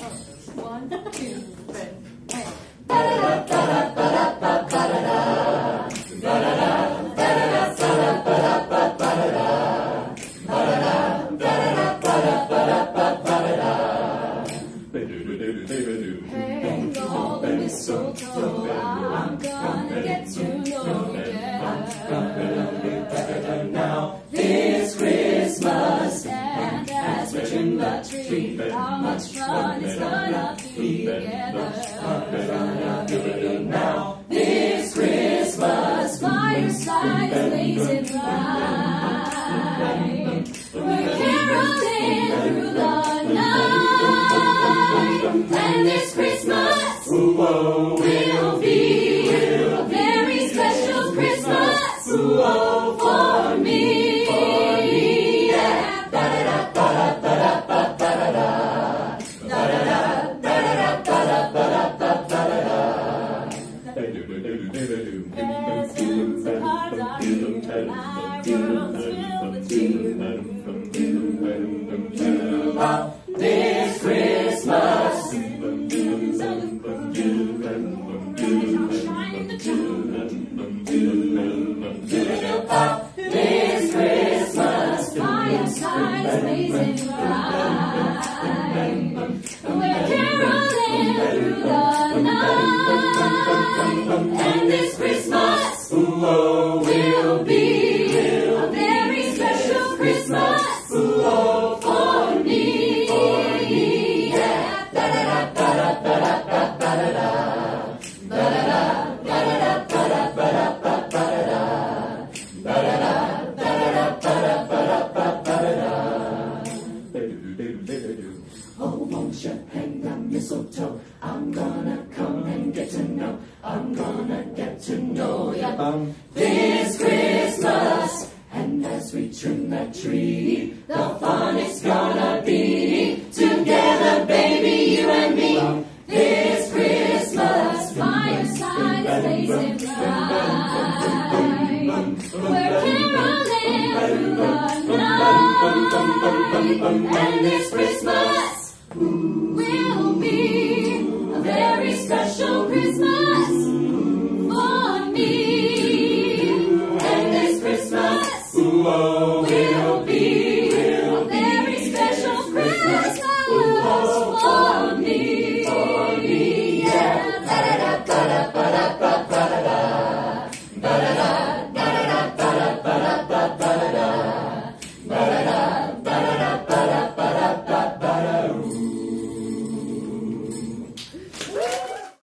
1, 2, 3, hey. Hang all the mistletoe, I'm gonna get to know you better now this Christmas. And as we trim the tree, how much fun it's gonna be together. Now this Christmas, fireside blazing bright. We're caroling through the night, and this Christmas will be a very special Christmas for me. Presents and cards are here, my world's filled with you. This Christmas, this Christmas, firesides blazing bright. We're caroling through the night, and this Christmas will be a very special Christmas for me. Oh, won't you hang the mistletoe? I'm gonna come and get to know. I'm gonna get to know ya this Christmas. And as we trim that tree, the fun is gonna be together, baby, you and me. This Christmas, fireside is blazing bright. We're caroling through the night, and this Christmas